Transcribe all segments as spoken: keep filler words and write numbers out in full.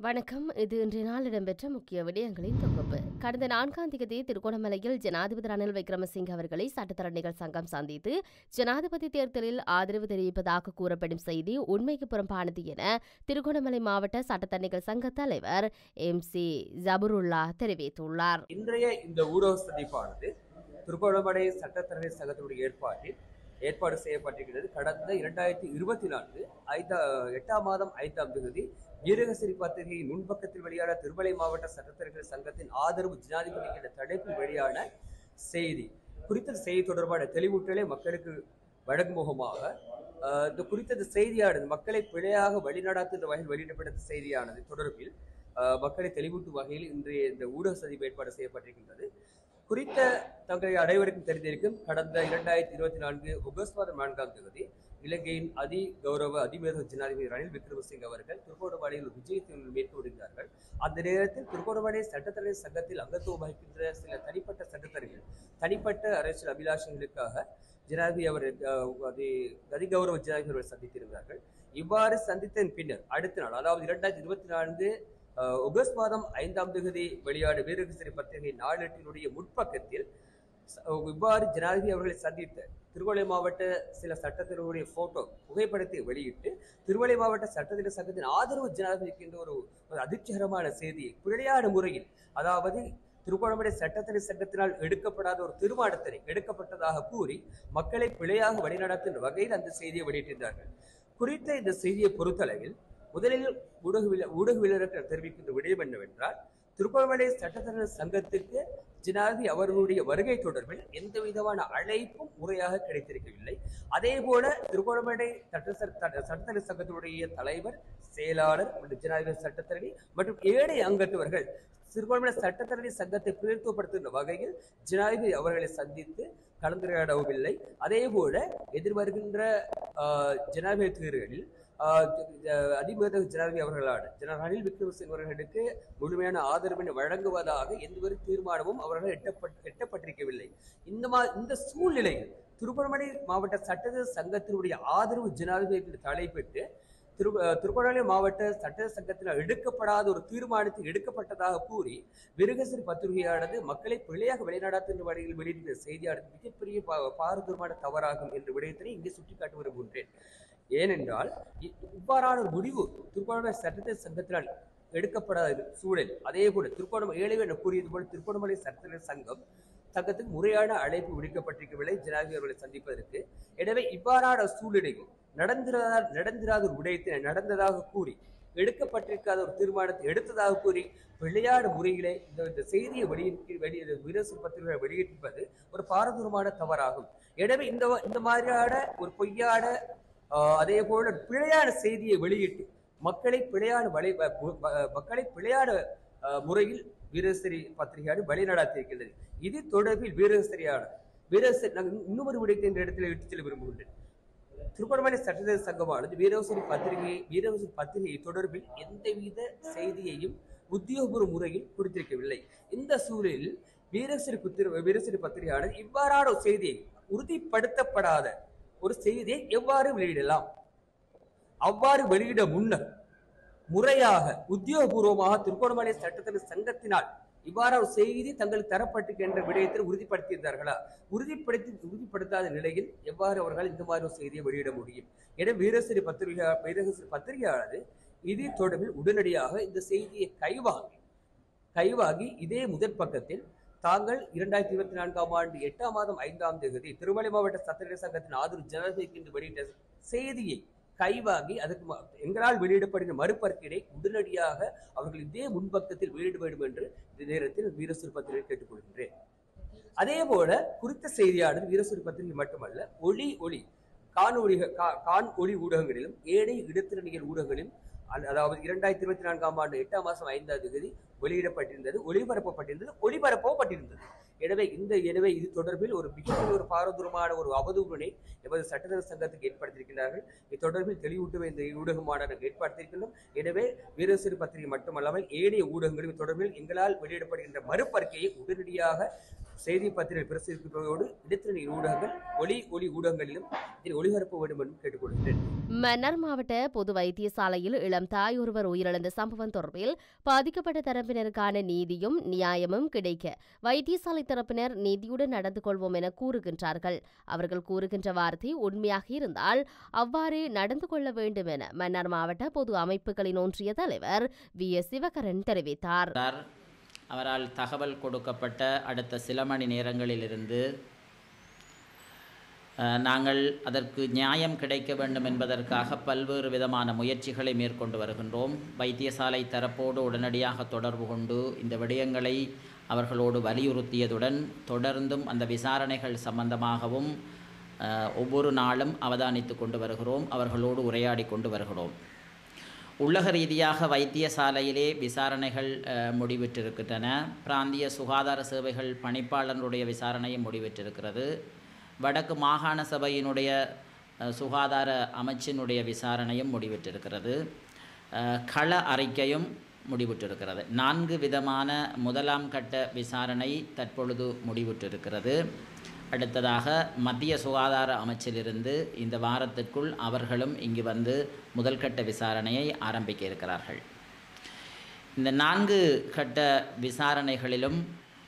வணக்கம். இது இன்றைய நாள் இடம்பெற்ற முக்கிய விடயங்களின் தொகுப்பு. கடந்த நான்காம் தேதி திருகோணமலையில் ஜனாதிபதி ரணில் விக்ரமசிங்க அவர்களை சட்டத்தரணிகள் சங்கம் சந்தித்து ஜனாதிபதி தேர்தலில் ஆதரவு தெரிவிப்பதாக கூறப்படும் செய்தி உண்மைக்கு புறம்பானது என திருகோணமலை மாவட்ட சட்டத்தரணிகள் சங்க தலைவர் எம் சி ஜபருல்லா தெரிவித்துள்ளார். இன்றைய இந்த ஊடக சந்திப்பானது திருகோணமலை சட்டத்தரணி சங்கத்தினுடைய ஏற்பாட்டில் ஏற்பாடு செய்யப்பட்டிருக்கிறது. கடந்த இரண்டாயிரத்தி இருபத்தி நான்கு ஐந்தா எட்டாம் மாதம் ஐந்தாம் தேதி வீரகசிரி பத்திரிகையின் முன்பக்கத்தில் வெளியான திருமலை மாவட்ட சட்டத்தரணிகள் சங்கத்தின் ஆதரவு ஜனாதிபதி என்ற தலைப்பில் வெளியான செய்தி குறித்த செய்தி தொடர்பான தெளிவூட்டலை மக்களுக்கு வழங்கும் முகமாக இந்த குறித்த செய்தியானது மக்களை பிழையாக வழிநடாத்துகின்ற வகையில் வெளியிடப்பட்ட செய்தியானது தொடர்பில் மக்களை தெளிவூட்டும் வகையில் இன்றைய இந்த ஊடக சந்திப்பு ஏற்பாடு செய்யப்பட்டிருக்கின்றது. குறித்த தங்களை அனைவருக்கும் தெரிந்திருக்கும் கடந்த இரண்டாயிரத்தி இருபத்தி நான்கு ஆகஸ்ட் மாதம் நான்காம் தேதி இலங்கையின் அதி கௌரவ அதிபேத ஜனாதிபதி ரணில் விக்ரமசிங்க அவர்கள் திருகோணமலையில் விஜயத்தை மேற்கொள்கிறார்கள். அந்த நேரத்தில் திருகோணமலை சட்டத்தரணி சங்கத்தில் அங்கத்துவம் வகிக்கின்ற சில தனிப்பட்ட சட்டத்தரணிகள் தனிப்பட்ட அரசியல் அபிலாஷங்களுக்காக ஜனாதிபதி அவர் அதி கௌரவ ஜனாதிபதி அவர்கள் சந்தித்திருந்தார்கள். இவ்வாறு சந்தித்ததன் பின்னர் அடுத்த நாள் அதாவது இரண்டாயிரத்தி இருபத்தி நான்கு ஆகஸ்ட் மாதம் ஐந்தாம் தேதி வெளியான வீரகசிரி பத்திரிகை நாளேட்டினுடைய முற்பக்கத்தில் இவ்வாறு ஜனாதிபதி அவர்களை சந்தித்த திருவள்ளை மாவட்ட சில சட்டத்தினுடைய போட்டோ புகைப்படத்தை வெளியிட்டு திருவள்ளை மாவட்ட சட்டத்தின சங்கத்தின் ஆதரவு ஜனாதிபதிக்கு என்ற ஒரு அதிர்ச்சிகரமான செய்தியை பிழையான முறையில் அதாவது திருகோணமலை சட்டத்தரணி சங்கத்தினால் எடுக்கப்படாத ஒரு தீர்மானத்தினை எடுக்கப்பட்டதாக கூறி மக்களை பிழையாக வழிநடத்தும் வகையில் அந்த செய்தியை வெளியிட்டிருந்தார்கள். குறித்த இந்த செய்தியை பொறுத்தளவில் முதலில் ஊடக ஊடகவியலர்கள் தெரிவிக்கின்ற விடயம் என்னவென்றால் திருகோணமலை சட்டத்தரணி சங்கத்துக்கு ஜனாதிபதி அவர்களுடைய வருகை தொடர்பில் எந்த விதமான அழைப்பும் முறையாக கிடைத்திருக்கவில்லை. அதே போல திருகோணமலை சட்டத்தரணி சங்கத்தினுடைய தலைவர், செயலாளர் மற்றும் ஜனாதிபதி சட்டத்தரணி மற்றும் ஏழை அங்கத்தவர்கள் திருகோணமலை சட்டத்தரணி சங்கத்தை பிரதித்துவப்படுத்துகின்ற வகையில் ஜனாதிபதி அவர்களை சந்தித்து கலந்துரையாடவும் இல்லை. அதே போல எதிர்வருகின்ற ஜனாதிபதி தேர்தலில் அதிபேத ஜனாதிபதி அவர்களான ஜனாதிபதி ரணில் விக்ரமசிங்க அவர்களுக்கு முழுமையான ஆதரவினை வழங்குவதாக எந்த ஒரு தீர்மானமும் அவர்கள் எட்டப்பட் எட்டப்பட்டிருக்கவில்லை. இந்த மா இந்த சூழ்நிலையில் திருகோணமலை மாவட்ட சட்ட சங்கத்தினுடைய ஆதரவு ஜனாதிபதி தலைப்பெற்று திரு திருகோணமலை மாவட்ட சட்ட சங்கத்தினால் எடுக்கப்படாத ஒரு தீர்மானத்தை எடுக்கப்பட்டதாக கூறி வீரகசிரி பத்திரிகையானது மக்களை பிழையாக வெளிநடாத்துகின்ற வழியில் வெளியிட்ட செய்தியானது மிகப்பெரிய பாரதூரமான தவறாகும் என்ற விடயத்தினை இங்கே சுட்டிக்காட்ட விரும்புகின்றேன். ஏனென்றால் இவ்வாறான ஒரு முடிவு திருகோணமலை சட்டத்தரணி சங்கத்தினால் எடுக்கப்படாத சூழல் அதே போல திருகோணமலை ஏழை என கூறியது போல திருகோணமலை சட்டத்தரணி சங்கம் சங்கத்துக்கு முறையான அழைப்பு விடுக்கப்பட்டிருக்கவில்லை ஜனாதிபதி அவர்களை சந்திப்பதற்கு. எனவே இவ்வாறான சூழ்நிலைகள் நடந்திராத நடந்திராத ஒரு விடயத்தினை நடந்ததாக கூறி எடுக்கப்பட்டிருக்காத ஒரு தீர்மானத்தை எடுத்ததாக கூறி விளையாட முறையிலே இந்த செய்தியை வெளியிட்டு வெளியிட வீரகசிரி பத்திரிகை வெளியிட்டிருப்பது ஒரு பாரதூரமான தவறாகும். எனவே இந்த இந்த மாதிரியான ஒரு பொய்யான அதே போல பிழையான செய்தியை வெளியிட்டு மக்களை பிழையான வழி மக்களை பிழையான முறையில் வீரகசிரி பத்திரிகையாடு வழிநடாத்தியிருக்கிறது. இது தொடர்பில் வீரகசிரியான வீரகசிரி இன்னொரு விடயத்தை இந்த இடத்தில் இட்டு செல்ல விரும்புகின்றேன். திருகோணமலை சட்டத்தரணி சங்கமானது வீரகசிரி பத்திரிகை வீரகசிரி பத்திரிகை தொடர்பில் எந்தவித செய்தியையும் உத்தியோகபூர்வ முறையில் கொடுத்திருக்கவில்லை. இந்த சூழலில் வீரகசிரி வீரகசிரி பத்திரிகையானது இவ்வாறான ஒரு செய்தியை உறுதிப்படுத்தப்படாத ஒரு செய்தியை எவ்வாறு வெளியிடலாம்? அவ்வாறு வெளியிட முன்னர் முறையாக உத்தியோகபூர்வமாக திருகோணமலை சட்டத்தரணி சங்கத்தினால் இவ்வாறு ஒரு செய்தி தங்களுக்கு தரப்பட்டிருக்கின்ற விடயத்தில் உறுதிப்படுத்தியிருந்தார்களா? உறுதிப்படுத்தி உறுதிப்படுத்தாத நிலையில் எவ்வாறு அவர்கள் இந்த மாதிரி ஒரு செய்தியை வெளியிட முடியும்? எனவே வீரகசிரி பத்திரிகை வீரகசிரி பத்திரிகையானது இது தொடர்பில் உடனடியாக இந்த செய்தியை கைவாங்கி கைவாங்கி இதே முதற் பக்கத்தில் தாங்கள் இரண்டாயிரத்தி இருபத்தி நான்காம் ஆண்டு எட்டாம் மாதம் ஐந்தாம் தேதி திருமலை மாவட்ட சட்டத்தரணி சங்கத்தின் ஆதரவு ஜனாதிபதிக்கு என்று வெளியிட்ட செய்தியை கைவாங்கி அதுக்கு எங்களால் வெளியிடப்படுகிற மறுபரிசீலனை உடனடியாக அவர்கள் இதே முன்பக்கத்தில் வெளியிட வேண்டும் என்று இந்த நேரத்தில் வீரகசிரி பத்திரிகை கேட்டுக்கொள்கின்றேன். அதே போல குறித்த செய்தியானது வீரகசிரி பத்திரிகை மட்டுமல்ல ஒளி ஒளி காணொலி காண் ஒளி ஊடகங்களிலும் ஏழை இடத்திறனியல் ஊடகங்களிலும் அதாவது இரண்டாயிரத்தி இருபத்தி நான்காம் ஆண்டு எட்டாம் மாதம் ஐந்தாம் தேதி வெளியிடப்பட்டிருந்தது, ஒளிபரப்பப்பட்டிருந்தது, ஒளிபரப்பப்பட்டிருந்தது. எனவே இந்த எனவே இது தொடர்பில் ஒரு மிகப்பெரிய ஒரு பாரதூரமான ஒரு அவதூறினை எமது சட்டத்தரணி சங்கத்துக்கு ஏற்படுத்தியிருக்கிறார்கள். இது தொடர்பில் தெளிவூட்டுவே இந்த ஊடகமான ஏற்படுத்தியிருக்கின்றோம். எனவே வீரகசிரி பத்திரிகை மட்டுமல்லாமல் ஏனைய ஊடகங்களும் தொடர்பில் எங்களால் வெளியிடப்படுகின்ற மறுபறிக்கையை உடனடியாக செய்தி பத்திரிகை பிரசுரிப்பதோடு இடத்தினை ஊடகங்கள் ஒளி ஒளி ஊடகங்களிலும் இதை ஒளிபரப்ப வேண்டும் என்று கேட்டுக்கொள்கிறேன். மன்னார் மாவட்ட பொது வைத்தியசாலையில் இளம் தாய் ஒருவர் உயிரிழந்த சம்பவம் தொடர்பில் பாதிக்கப்பட்ட தரப்பினருக்கான நீதியும் நியாயமும் கிடைக்க வைத்தியசாலை தரப்பினர் நீதியுடன் நடந்து கொள்வோம் என கூறுகின்றார்கள். அவர்கள் கூறுகின்ற வார்த்தை உண்மையாக இருந்தால் அவ்வாறு நடந்து கொள்ள வேண்டும் என மன்னார் மாவட்ட பொது அமைப்புகளின் ஒன்றிய தலைவர் வி எஸ் சிவகரன் தெரிவித்தார். அவரால் தகவல் கொடுக்கப்பட்ட அடுத்த சில மணி நேரங்களிலிருந்து நாங்கள் அதற்கு நியாயம் கிடைக்க வேண்டும் என்பதற்காக பல்வேறு விதமான முயற்சிகளை மேற்கொண்டு வருகின்றோம். வைத்தியசாலை தரப்போடு உடனடியாக தொடர்பு கொண்டு இந்த விடயங்களை அவர்களோடு வலியுறுத்தியதுடன் தொடர்ந்தும் அந்த விசாரணைகள் சம்பந்தமாகவும் ஒவ்வொரு நாளும் அவதானித்து கொண்டு வருகிறோம், அவர்களோடு உரையாடி கொண்டு வருகிறோம். உள்ளக ரீதியாக வைத்தியசாலையிலே விசாரணைகள் முடிவிட்டிருக்கின்றன. பிராந்திய சுகாதார சேவைகள் பணிப்பாளருடைய விசாரணையும் முடிவிட்டிருக்கிறது. வடக்கு மாகாண சபையினுடைய சுகாதார அமைச்சினுடைய விசாரணையும் முடிவிட்டிருக்கிறது. கள அறிக்கையும் முடிவிட்டிருக்கிறது. நான்கு விதமான முதலாம் கட்ட விசாரணை தற்பொழுது முடிவிட்டிருக்கிறது. அடுத்ததாக மத்திய சுகாதார அமைச்சிலிருந்து இந்த வாரத்திற்குள் அவர்களும் இங்கு வந்து முதல்கட்ட விசாரணையை ஆரம்பிக்க இருக்கிறார்கள். இந்த நான்கு கட்ட விசாரணைகளிலும்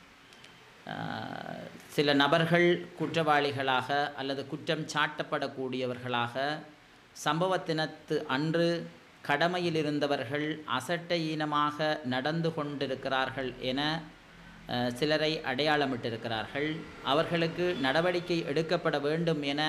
சில நபர்கள் குற்றவாளிகளாக அல்லது குற்றம் சாட்டப்படக்கூடியவர்களாக சம்பவத்தினத்து அன்று கடமையில் இருந்தவர்கள் அசட்டையீனமாக நடந்து கொண்டிருக்கிறார்கள் என சிலரை அடையாளமிட்டிருக்கிறார்கள். அவர்களுக்கு நடவடிக்கை எடுக்கப்பட வேண்டும் என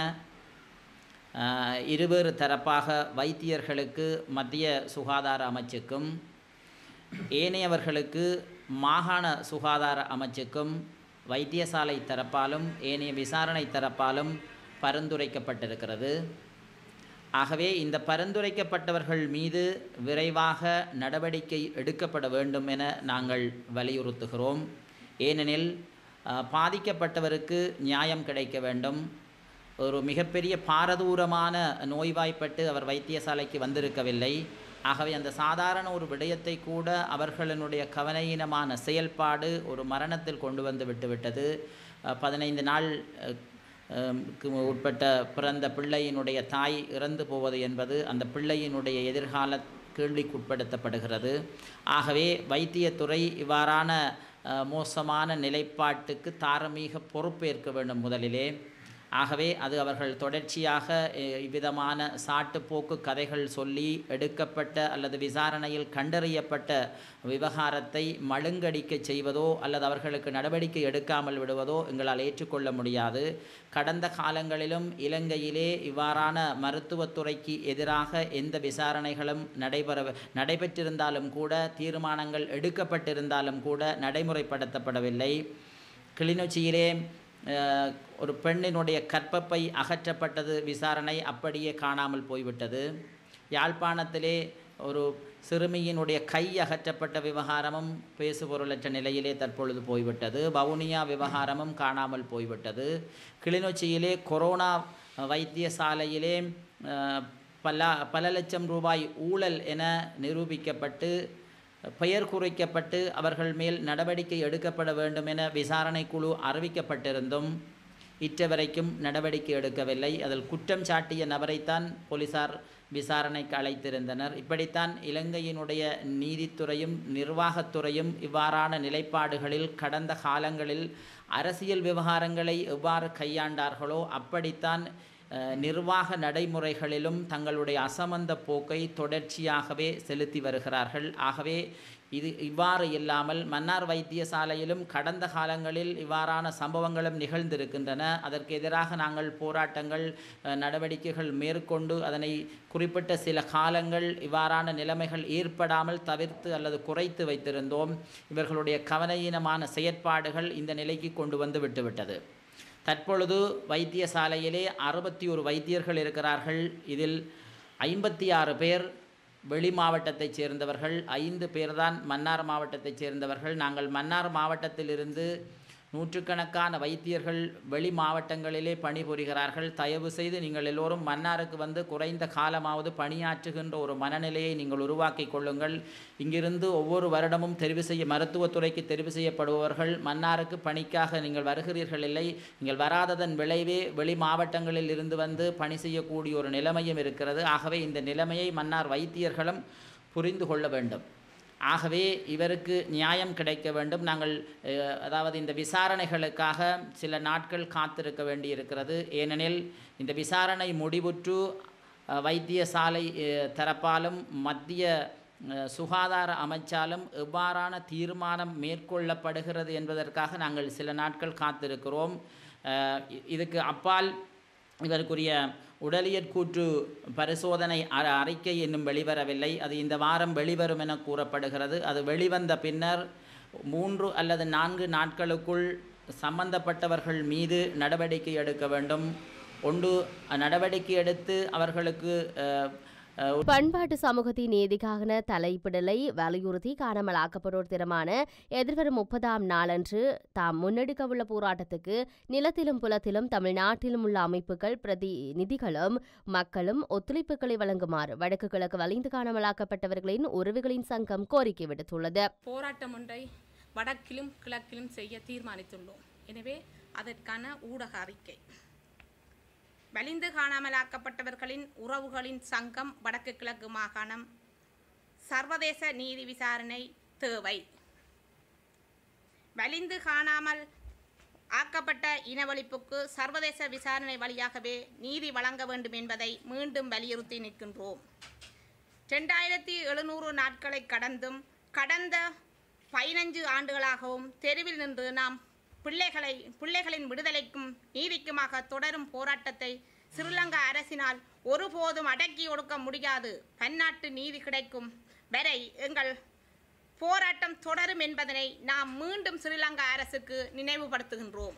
இருவேறு தரப்பாக வைத்தியர்களுக்கு மத்திய சுகாதார அமைச்சுக்கும் ஏனையவர்களுக்கு மாகாண சுகாதார அமைச்சுக்கும் வைத்தியசாலை தரப்பாலும் ஏனைய விசாரணை தரப்பாலும் பரிந்துரைக்கப்பட்டிருக்கிறது. ஆகவே இந்த பரிந்துரைக்கப்பட்டவர்கள் மீது விரைவாக நடவடிக்கை எடுக்கப்பட வேண்டும் என நாங்கள் வலியுறுத்துகிறோம். ஏனெனில் பாதிக்கப்பட்டவருக்கு நியாயம் கிடைக்க வேண்டும். ஒரு மிகப்பெரிய பாரதூரமான நோய்வாய்ப்பட்டு அவர் வைத்தியசாலைக்கு வந்திருக்கவில்லை. ஆகவே அந்த சாதாரண ஒரு விடயத்தை கூட அவர்களினுடைய கவனையினமான செயல்பாடு ஒரு மரணத்தில் கொண்டு வந்து விட்டுவிட்டது. பதினைந்து நாள் உட்பட்ட பிறந்த பிள்ளையினுடைய தாய் இறந்து போவது என்பது அந்த பிள்ளையினுடைய எதிர்கால கேள்விக்குட்படுத்தப்படுகிறது. ஆகவே வைத்தியத்துறை இவ்வாறான மோசமான நிலைப்பாட்டுக்கு தார்மீக பொறுப்பேற்க வேண்டும் முதலிலே. ஆகவே அது அவர்கள் தொடர்ச்சியாக இவ்விதமான சாட்டுப்போக்கு கதைகள் சொல்லி எடுக்கப்பட்ட அல்லது விசாரணையில் கண்டறியப்பட்ட விவகாரத்தை மழுங்கடிக்க செய்வதோ அல்லது அவர்களுக்கு நடவடிக்கை எடுக்காமல் விடுவதோ எங்களால் ஏற்றுக்கொள்ள முடியாது. கடந்த காலங்களிலும் இலங்கையிலே இவ்வாறான மருத்துவத்துறைக்கு எதிராக எந்த விசாரணைகளும் நடைபெற நடைபெற்றிருந்தாலும் கூட தீர்மானங்கள் எடுக்கப்பட்டிருந்தாலும் கூட நடைமுறைப்படுத்தப்படவில்லை. கிளிநொச்சியிலே ஒரு பெண்ணினுடைய கற்பப்பை அகற்றப்பட்டது, விசாரணை அப்படியே காணாமல் போய்விட்டது. யாழ்ப்பாணத்திலே ஒரு சிறுமியினுடைய கை அகற்றப்பட்ட விவகாரமும் பேசுபொருளற்ற நிலையிலே தற்பொழுது போய்விட்டது. வவுனியா விவகாரமும் காணாமல் போய்விட்டது. கிளிநொச்சியிலே கொரோனா வைத்தியசாலையிலே பல பல லட்சம் ரூபாய் ஊழல் என நிரூபிக்கப்பட்டு பெயர் குறிக்கப்பட்டு அவர்கள் மேல் நடவடிக்கை எடுக்கப்பட வேண்டும் என விசாரணை குழு அறிவிக்கப்பட்டிருந்தும் இற்ற வரைக்கும் நடவடிக்கை எடுக்கவில்லை. அதில் குற்றம் சாட்டிய நபரைத்தான் போலீசார் விசாரணைக்கு அழைத்திருந்தனர். இப்படித்தான் இலங்கையினுடைய நீதித்துறையும் நிர்வாகத்துறையும் இவ்வாறான நிலைப்பாடுகளில் கடந்த காலங்களில் அரசியல் விவகாரங்களை எவ்வாறு கையாண்டார்களோ அப்படித்தான் நிர்வாக நடைமுறைகளிலும் தங்களுடைய அசமந்த போக்கை தொடர்ச்சியாகவே செலுத்தி வருகிறார்கள். ஆகவே இது இவ்வாறு இல்லாமல் மன்னார் வைத்தியசாலையிலும் கடந்த காலங்களில் இவ்வாறான சம்பவங்களும் நிகழ்ந்திருக்கின்றன. அதற்கு எதிராக நாங்கள் போராட்டங்கள் நடவடிக்கைகள் மேற்கொண்டு அதனை குறிப்பிட்ட சில காலங்கள் இவ்வாறான நிலைமைகள் ஏற்படாமல் தவிர்த்து அல்லது குறைத்து வைத்திருந்தோம். இவர்களுடைய கவனயீனமான செயற்பாடுகள் இந்த நிலைக்கு கொண்டு வந்து விட்டுவிட்டது. தற்பொழுது வைத்தியசாலையிலே அறுபத்தி ஒரு வைத்தியர்கள் இருக்கிறார்கள். இதில் ஐம்பத்தி ஆறு பேர் வெளி மாவட்டத்தைச் சேர்ந்தவர்கள், ஐந்து பேர்தான் மன்னார் மாவட்டத்தைச் சேர்ந்தவர்கள். நாங்கள் மன்னார் மாவட்டத்திலிருந்து நூற்றுக்கணக்கான வைத்தியர்கள் வெளி மாவட்டங்களிலே பணிபுரிகிறார்கள். தயவு செய்து நீங்கள் எல்லோரும் மன்னாருக்கு வந்து குறைந்த காலமாவது பணியாற்றுகின்ற ஒரு மனநிலையை நீங்கள் உருவாக்கி கொள்ளுங்கள். இங்கிருந்து ஒவ்வொரு வருடமும் தெரிவு செய்ய மருத்துவத்துறைக்கு தெரிவு செய்யப்படுபவர்கள் மன்னாருக்கு பணிக்காக நீங்கள் வருகிறீர்கள் இல்லை. நீங்கள் வராததன் விளைவே வெளி மாவட்டங்களில் இருந்து வந்து பணி செய்யக்கூடிய ஒரு நிலைமையும் இருக்கிறது. ஆகவே இந்த நிலைமையை மன்னார் வைத்தியர்களும் புரிந்து கொள்ள வேண்டும். ஆகவே இவருக்கு நியாயம் கிடைக்க வேண்டும். நாங்கள் அதாவது இந்த விசாரணைகளுக்காக சில நாட்கள் காத்திருக்க வேண்டியிருக்கிறது. ஏனெனில் இந்த விசாரணை முடிவுற்று வைத்தியசாலை தரப்பாலும் மத்திய சுகாதார அமைச்சாலும் எவ்வாறான தீர்மானம் மேற்கொள்ளப்படுகிறது என்பதற்காக நாங்கள் சில நாட்கள் காத்திருக்கிறோம். இதுக்கு அப்பால் இவருக்குரிய உடலியற் கூற்று பரிசோதனை அறிக்கை இன்னும் வெளிவரவில்லை. அது இந்த வாரம் வெளிவரும் என கூறப்படுகிறது. அது வெளிவந்த பின்னர் மூன்று அல்லது நான்கு நாட்களுக்குள் சம்பந்தப்பட்டவர்கள் மீது நடவடிக்கை எடுக்க வேண்டும். ஒன்று நடவடிக்கை எடுத்து அவர்களுக்கு பண்பாட்டு சமூகத்தின் நீதிக்கான தலைப்பிடலை வலியுறுத்தி காணாமலாக்கப்பட்டோர் தினமான எதிர்வரும் முப்பதாம் நாளன்று தாம் முன்னெடுக்கவுள்ள போராட்டத்துக்கு நிலத்திலும் புலத்திலும் தமிழ்நாட்டிலும் உள்ள அமைப்புகள் பிரதிநிதிகளும் மக்களும் ஒத்துழைப்புகளை வழங்குமாறு வடக்கு கிழக்கு வலிந்து காணாமலாக்கப்பட்டவர்களின் உறவுகளின் சங்கம் கோரிக்கை விடுத்துள்ளது. போராட்டம் ஒன்றை வடக்கிலும் கிழக்கிலும் செய்ய தீர்மானித்துள்ளோம். எனவே அதற்கான ஊடக அறிக்கை. வலிந்து காணாமலாக்கப்பட்டவர்களின் உறவுகளின் சங்கம் வடக்கு கிழக்கு மாகாணம் சர்வதேச நீதி விசாரணை தேவை. வலிந்து காணாமல் ஆக்கப்பட்ட இனவழிப்புக்கு சர்வதேச விசாரணை வழியாகவே நீதி வழங்க வேண்டும் என்பதை மீண்டும் வலியுறுத்தி நிற்கின்றோம். இரண்டாயிரத்தி எழுநூறு நாட்களை கடந்தும் கடந்த பதினஞ்சு ஆண்டுகளாகவும் தெருவில் நின்று நாம் பிள்ளைகளை பிள்ளைகளின் விடுதலைக்கும் நீதிக்குமாக தொடரும் போராட்டத்தை ஸ்ரீலங்கா அரசினால் ஒருபோதும் அடக்கி ஒடுக்க முடியாது. பன்னாட்டு நீதி கிடைக்கும் வரை எங்கள் போராட்டம் தொடரும் என்பதனை நாம் மீண்டும் ஸ்ரீலங்கா அரசுக்கு நினைவுபடுத்துகின்றோம்.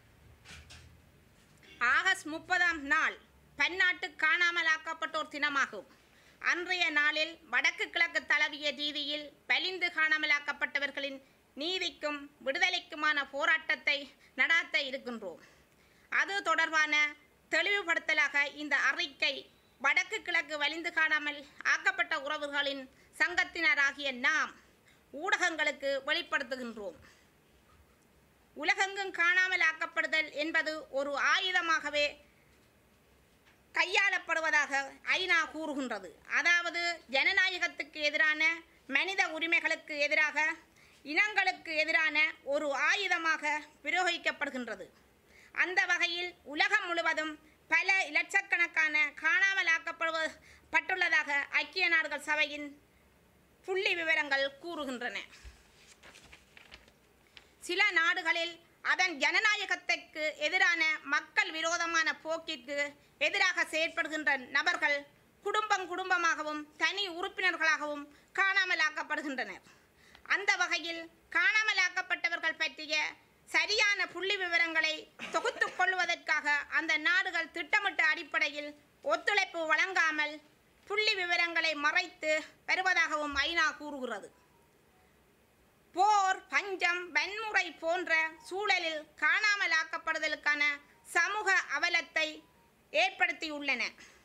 ஆகஸ்ட் முப்பதாம் நாள் பன்னாட்டு காணாமலாக்கப்பட்டோர் தினமாகும். அன்றைய நாளில் வடக்கு கிழக்கு தழுவிய ரீதியில் வலிந்து காணாமலாக்கப்பட்டவர்களின் நீதிக்கும் விடுதலைக்குமான போராட்டத்தை நடாத்த இருக்கின்றோம். அது தொடர்பான தெளிவுபடுத்தலாக இந்த அறிக்கை வடக்கு கிழக்கு வலிந்து காணாமல் ஆக்கப்பட்ட உறவுகளின் சங்கத்தினராகிய நாம் ஊடகங்களுக்கு வெளிப்படுத்துகின்றோம். உலகெங்கும் காணாமல் ஆக்கப்படுதல் என்பது ஒரு ஆயுதமாகவே கையாளப்படுவதாக ஐநா கூறுகின்றது. அதாவது ஜனநாயகத்துக்கு எதிரான மனித உரிமைகளுக்கு எதிராக இனங்களுக்கு எதிரான ஒரு ஆயுதமாக பிரயோகிக்கப்படுகின்றது. அந்த வகையில் உலகம் முழுவதும் பல இலட்சக்கணக்கான காணாமலாக்கப்பட்டுள்ளதாக ஐக்கிய நாடுகள் சபையின் புள்ளி விவரங்கள் கூறுகின்றன. சில நாடுகளில் அதன் ஜனநாயகத்திற்கு எதிரான மக்கள் விரோதமான போக்கிற்கு எதிராக செயற்படுகின்ற நபர்கள் குடும்பம் குடும்பமாகவும் தனி உறுப்பினர்களாகவும் காணாமலாக்கப்படுகின்றனர். அந்த வகையில் காணாமலாக்கப்பட்டவர்கள் பற்றிய சரியான புள்ளி விவரங்களை தொகுத்துக் கொள்வதற்காக அந்த நாடுகள் திட்டமிட்ட அடிப்படையில் ஒத்துழைப்பு வழங்காமல் புள்ளி விவரங்களை மறைத்து வருவதாகவும் ஐநா கூறுகிறது. போர், பஞ்சம், வன்முறை போன்ற சூழலில் காணாமலாக்கப்படுதலுக்கான சமூக அவலத்தை ஏற்படுத்தியுள்ளன.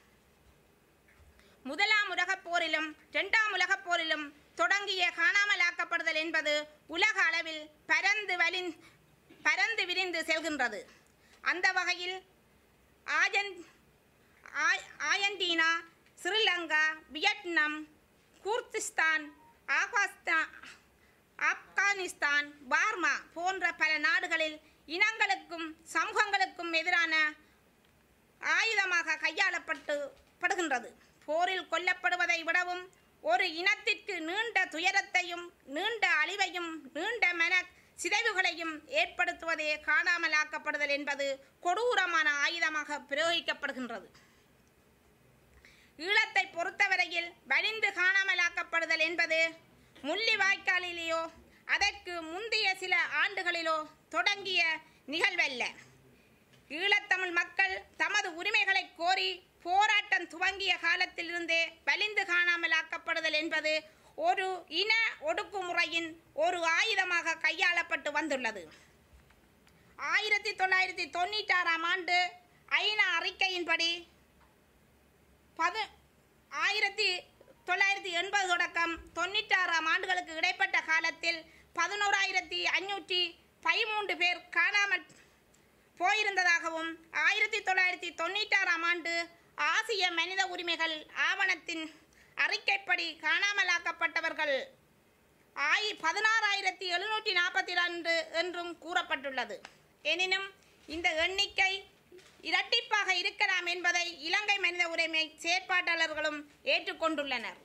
முதலாம் உலகப் போரிலும் இரண்டாம் உலகப் போரிலும் தொடங்கிய காணாமலாக்கப்படுதல் என்பது உலக அளவில் பரந்து வலின் பரந்து விரிந்து செல்கின்றது. அந்த வகையில் ஆஜன் Argentina, Sri Lanka, Vietnam, Kurdistan, Afghanistan Afghanistan Burma போன்ற பல நாடுகளில் இனங்களுக்கும் சமூகங்களுக்கும் எதிரான ஆயுதமாக கையாளப்பட்டு படுகின்றது. போரில் கொல்லப்படுவதை விடவும் ஒரு இனத்திற்கு நீண்ட துயரத்தையும் நீண்ட அழிவையும் நீண்ட மன சிதைவுகளையும் ஏற்படுத்துவதே காணாமலாக்கப்படுதல் என்பது கொடூரமான ஆயுதமாக பிரயோகிக்கப்படுகின்றது. ஈழத்தை பொறுத்தவரையில் வலிந்து காணாமலாக்கப்படுதல் என்பது முள்ளிவாய்க்காலிலேயோ அதற்கு முந்தைய சில ஆண்டுகளிலோ தொடங்கிய நிகழ்வல்ல. ஈழத்தமிழ் மக்கள் தமது உரிமைகளை கோரி போராட்டம் துவங்கிய காலத்திலிருந்தே வலிந்து காணாமலாக்கப்படுதல் என்பது ஒரு இன ஒடுக்குமுறையின் ஒரு ஆயுதமாக கையாளப்பட்டு வந்துள்ளது. ஆயிரத்தி தொள்ளாயிரத்தி தொண்ணூற்றாறாம் ஆண்டு ஐநா அறிக்கையின்படி பது ஆயிரத்தி தொள்ளாயிரத்தி எண்பது தொடக்கம் தொண்ணூற்றாறாம் ஆண்டுகளுக்கு இடைப்பட்ட காலத்தில் பதினோராயிரத்தி ஐநூற்றி பதிமூன்று பேர் காணாமல் போயிருந்ததாகவும் ஆயிரத்தி தொள்ளாயிரத்தி தொண்ணூற்றாறாம் ஆண்டு ஆசிய மனித உரிமைகள் ஆவணத்தின் அறிக்கைப்படி காணாமலாக்கப்பட்டவர்கள் ஆயி பதினாறாயிரத்தி எழுநூற்றி நாற்பத்தி ரெண்டு என்றும் கூறப்பட்டுள்ளது. எனினும் இந்த எண்ணிக்கை இரட்டிப்பாக இருக்கலாம் என்பதை இலங்கை மனித உரிமை செயற்பாட்டாளர்களும் ஏற்றுக்கொண்டுள்ளனர்.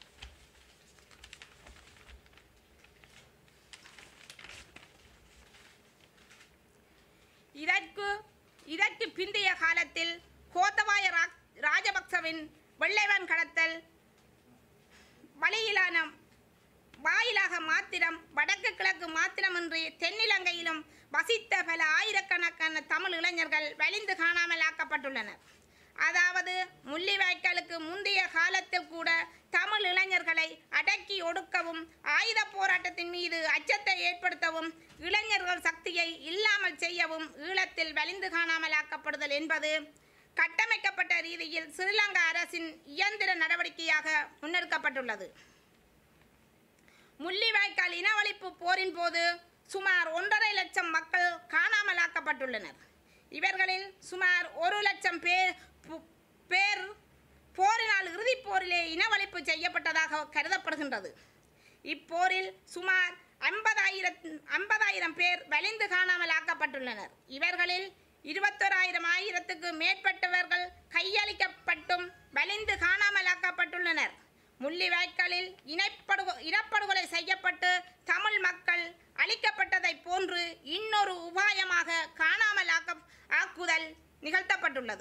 இதற்கு இதற்கு பிந்தைய காலத்தில் கோத்தபாய ராஜபக்சவின் வெள்ளைவன் கடத்தல் வழியிலான வாயிலாக மாத்திரம் வடக்கு கிழக்கு மாத்திரமின்றி தென்னிலங்கையிலும் வசித்த பல ஆயிரக்கணக்கான தமிழ் இளைஞர்கள் வலிந்து காணாமல் ஆக்கப்பட்டுள்ளனர். அதாவது முள்ளிவாய்க்காலுக்கு முந்தைய காலத்தில் கூட தமிழ் இளைஞர்களை அடக்கி ஒடுக்கவும் ஆயுத போராட்டத்தின் மீது அச்சத்தை ஏற்படுத்தவும் இளைஞர்கள் சக்தியை இல்லாமல் செய்யவும் ஈழத்தில் வலிந்து காணாமல் ஆக்கப்படுதல் என்பது கட்டமைக்கப்பட்ட ரீதியில் ஸ்ரீலங்கா அரசின் இயந்திர நடவடிக்கையாக முன்னெடுக்கப்பட்டுள்ளது. முள்ளிவாய்க்கால் இனவழிப்பு போரின் போது சுமார் ஒன்றரை லட்சம் மக்கள் காணாமலாக்கப்பட்டுள்ளனர். இவர்களில் சுமார் ஒரு லட்சம் பேர் பேர் போரினால் இறுதிப் போரிலே இனவழிப்பு செய்யப்பட்டதாக கருதப்படுகின்றது. இப்போரில் சுமார் ஐம்பதாயிரம் ஐம்பதாயிரம் பேர் வலிந்து காணாமலாக்கப்பட்டுள்ளனர். இவர்களில் இருபத்தோராயிரம் ஆயிரத்துக்கு மேற்பட்டவர்கள் கையளிக்கப்பட்டும் வலிந்து காணாமலாக்கப்பட்டுள்ளனர். முள்ளிவாய்க்காலில் இனப்படு இனப்படுகொலை செய்யப்பட்டு தமிழ் மக்கள் அழிக்கப்பட்டதை போன்று இன்னொரு உபாயமாக காணாமல் ஆக்க ஆக்குதல் நிகழ்த்தப்பட்டுள்ளது.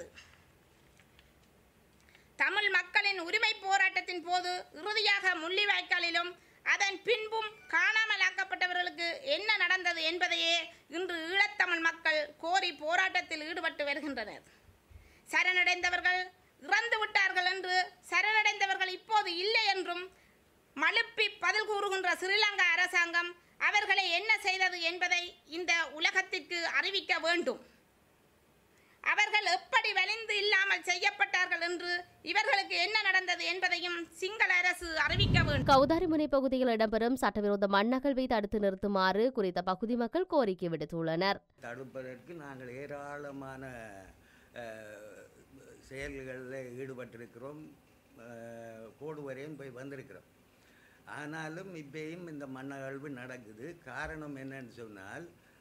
தமிழ் மக்களின் உரிமை போராட்டத்தின் போது இறுதியாக முள்ளிவாய்க்காலிலும் அதன் பின்பும் காணாமலாக்கப்பட்டவர்களுக்கு என்ன நடந்தது என்பதையே இன்று ஈழத்தமிழ் மக்கள் கோரி போராட்டத்தில் ஈடுபட்டு வருகின்றனர். சரணடைந்தவர்கள் இறந்து விட்டார்கள் என்று சரணடைந்தவர்கள் இப்போது இல்லை என்றும் மழுப்பி பதில் கூறுகின்ற ஸ்ரீலங்கா அரசாங்கம் அவர்களை என்ன செய்தது என்பதை இந்த உலகத்திற்கு அறிவிக்க வேண்டும். அவர்கள் எப்படி வலிந்து இல்லாமல் செய்யப்பட்டார்கள் என்று இவர்களுக்கு என்ன நடந்தது என்பதையும் சிங்கள அரசு அறிவிக்க வேண்டும். கௌதாரிமுனை பகுதியில் இடம்பெறும் சட்டவிரோத மண்ணகழ்வை தடுத்து நிறுத்துமாறு குறித்த பகுதி மக்கள் கோரிக்கை விடுத்துள்ளனர். தடுப்பதற்கு நாங்கள் ஏராளமான செயல்களில் ஈடுபட்டிருக்கிறோம், கோடு வரையும் போய் வந்திருக்கிறோம். ஆனாலும் இப்பயும் இந்த மண்ணகழ்வு நடக்குது. காரணம் என்னன்னு சொன்னால்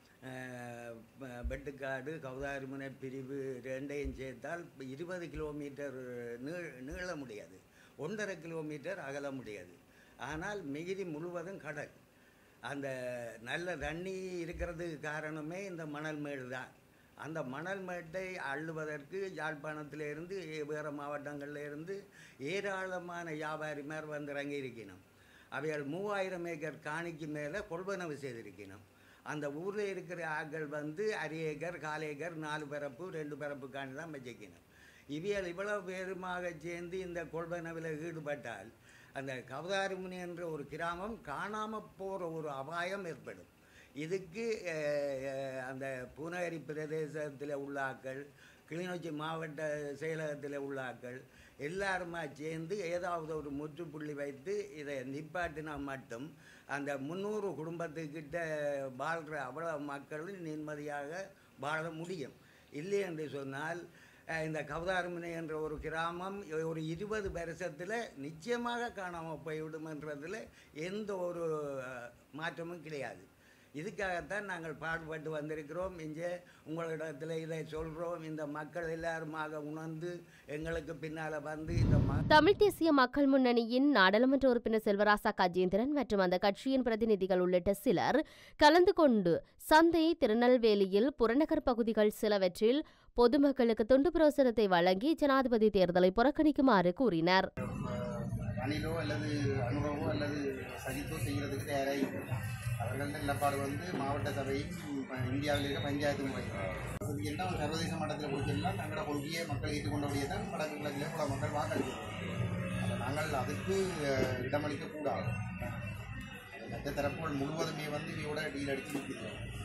வெட்டுக்காடு கௌதாரிமுனை பிரிவு ரெண்டையும் சேர்த்தால் இருபது கிலோமீட்டர் நீள நீள முடியாது, ஒன்றரை கிலோமீட்டர் அகல முடியாது. ஆனால் மிகுதி முழுவதும் கடல். அந்த நல்ல தண்ணி இருக்கிறதுக்கு காரணமே இந்த மணல் மேடு தான். அந்த மணல் மேட்டை அள்ளுவதற்கு யாழ்ப்பாணத்திலிருந்து வேறு மாவட்டங்களிலிருந்து ஏராளமான வியாபாரிமார் வந்து இறங்கி இருக்கணும். அவைகள் மூவாயிரம் ஏக்கர் காணிக்கு மேலே கொள்வனவு செய்திருக்கணும். அந்த ஊரில் இருக்கிற ஆட்கள் வந்து அரை ஏக்கர் கால் ஏக்கர் நாலு பரப்பு ரெண்டு பரப்பு காணி தான் வச்சுக்கணும். இவைகள் இவ்வளவு பேருமாக சேர்ந்து இந்த கொள்வனவில் ஈடுபட்டால் அந்த கௌதாரிமுனை என்ற ஒரு கிராமம் காணாமல் போகிற ஒரு அபாயம் ஏற்படும். இதுக்கு அந்த பூனகிரி பிரதேசத்தில் உள்ள ஆக்கள், கிளிநொச்சி மாவட்ட செயலகத்தில் உள்ள ஆக்கள் எல்லாருமா சேர்ந்து ஏதாவது ஒரு முற்றுப்புள்ளி வைத்து இதை நிப்பாட்டினா மட்டும் அந்த முந்நூறு குடும்பத்துக்கிட்ட வாழ்கிற அவ்வளோ மக்களும் நிம்மதியாக வாழ முடியும். இல்லை என்று சொன்னால் இந்த கௌதாரிமுனை என்ற ஒரு கிராமம் ஒரு இருபது வருஷத்தில் நிச்சயமாக காணாமல் போய்விடும்ன்றதில் எந்த ஒரு மாற்றமும் கிடையாது. இதுக்காகத்தான் நாங்கள் பாடுபட்டு வந்திருக்கிறோம். இங்கே உங்களிடத்தில் இதை சொல்கிறோம். இந்த மக்கள் எல்லாருமாக உணர்ந்து எங்களுக்கு பின்னால் வந்து இந்த தமிழ் தேசிய மக்கள் முன்னணியின் நாடாளுமன்ற உறுப்பினர் செல்வராசா கஜேந்திரன் மற்றும் அந்த கட்சியின் பிரதிநிதிகள் உள்ளிட்ட சிலர் கலந்து கொண்டு சந்தை திருநெல்வேலியில் புறநகர் பகுதிகள் சிலவற்றில் பொதுமக்களுக்கு துண்டு பிரசுரத்தை வழங்கி ஜனாதிபதி தேர்தலை புறக்கணிக்குமாறு கூறினர். அணிலோ அல்லது அனுபவமோ அல்லது சகித்தோ செய்கிறதுக்கு தயாராக அவர்கள்ட்ட நிலப்பாடு வந்து மாவட்ட சபையும் இந்தியாவில் இருக்க பஞ்சாயத்து முறை எல்லாம் சர்வதேச மட்டத்தில் கொடுத்தெல்லாம் தங்களோட கொள்கையை மக்கள் ஏற்றுக்கொண்டபடியே தான் வடக்கு கிழக்கில் பல மக்கள் வாக்களிக்கிறோம். அதை நாங்கள் அதுக்கு இடமளிக்கக்கூடாது. மற்ற தரப்புகள் முழுவதுமே வந்து இவையோட டீல் அடித்து நிற்கிறோம்.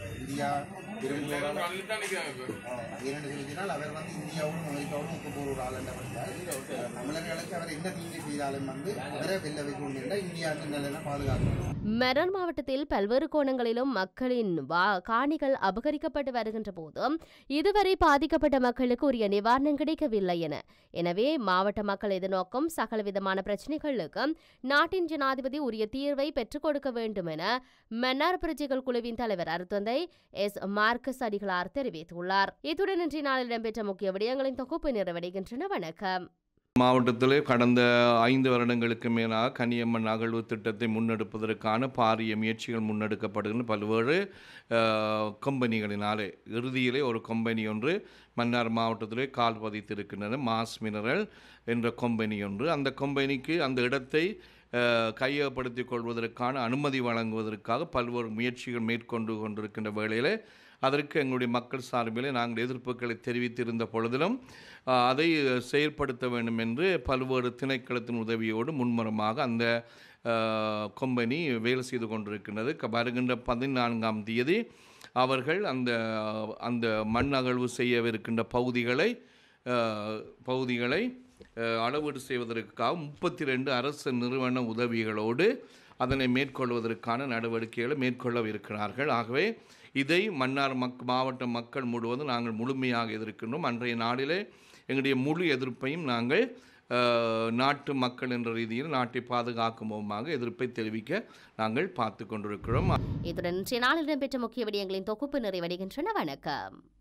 இந்தியா விரும்புகிறார் என்னென்னு சொல்லினால் அவர் வந்து இந்தியாவும் அமெரிக்காவும் ஒப்பு போகிற ஒரு ஆள் என்றால் தமிழர்களுக்கு அவர் என்ன தீங்கு செய்தாலும் வந்து அவரை வெல்ல வைக்கணும் என்றால் இந்தியாவின் நிலையை பாதுகாக்கணும். மெரன் மாவட்டத்தில் பல்வேறு கோணங்களிலும் மக்களின் வா காணிகள் அபகரிக்கப்பட்டு வருகின்ற போதும் இதுவரை பாதிக்கப்பட்ட மக்களுக்கு உரிய நிவாரணம் கிடைக்கவில்லை என எனவே மாவட்ட மக்கள் எதிர்நோக்கும் சகலவிதமான பிரச்சினைகளுக்கு நாட்டின் ஜனாதிபதி உரிய தீர்வை பெற்றுக் கொடுக்க வேண்டும் என மன்னார் பிரஜைகள் குழுவின் தலைவர் அருத்தந்தை எஸ் மார்க்கஸ் அடிகளார் தெரிவித்துள்ளார். இத்துடன் இன்றைய நாளில் இடம்பெற்ற முக்கிய விடயங்களின் தொகுப்பு நிறைவடைகின்றன. வணக்கம். மாவட்டத்திலே கடந்த ஐந்து வருடங்களுக்கு மேலாக கனியம்மன் அகழ்வு திட்டத்தை முன்னெடுப்பதற்கான பாரிய முயற்சிகள் முன்னெடுக்கப்படுகின்ற பல்வேறு கம்பெனிகளினாலே இறுதியிலே ஒரு கம்பெனி ஒன்று மன்னார் மாவட்டத்திலே கால் பதித்திருக்கின்றன. மாஸ் மினரல் என்ற கம்பெனி ஒன்று. அந்த கம்பெனிக்கு அந்த இடத்தை கையகப்படுத்திக் கொள்வதற்கான அனுமதி வழங்குவதற்காக பல்வேறு முயற்சிகள் மேற்கொண்டு கொண்டிருக்கின்ற வேளையிலே அதற்கு எங்களுடைய மக்கள் சார்பிலே நாங்கள் எதிர்ப்புகளை தெரிவித்திருந்த பொழுதிலும் அதை செயல்படுத்த வேண்டும் என்று பல்வேறு திணைக்களத்தின் உதவியோடு முன்மரமாக அந்த கம்பெனி வேலை செய்து கொண்டிருக்கின்றது. வருகின்ற பதினான்காம் தேதி அவர்கள் அந்த அந்த மண் அகழ்வு செய்யவிருக்கின்ற பகுதிகளை பகுதிகளை அளவீடு செய்வதற்காக முப்பத்தி ரெண்டு அரசு நிறுவன உதவிகளோடு அதனை மேற்கொள்வதற்கான நடவடிக்கைகளை மேற்கொள்ளவிருக்கிறார்கள். ஆகவே இதை மன்னார் மக் மாவட்ட மக்கள் முழுவதும் நாங்கள் முழுமையாக எதிர்க்கின்றோம். அன்றைய நாளிலே எங்களுடைய முழு எதிர்ப்பையும் நாங்கள் நாட்டு மக்கள் என்ற ரீதியில் நாட்டை பாதுகாக்கும் முகமாக எதிர்ப்பை தெரிவிக்க நாங்கள் பார்த்து கொண்டிருக்கிறோம். இத்துடன் இன்றைய நாளில் இடம்பெற்ற முக்கிய விடயங்களின் தொகுப்பு நிறைவடைகின்றன. வணக்கம்.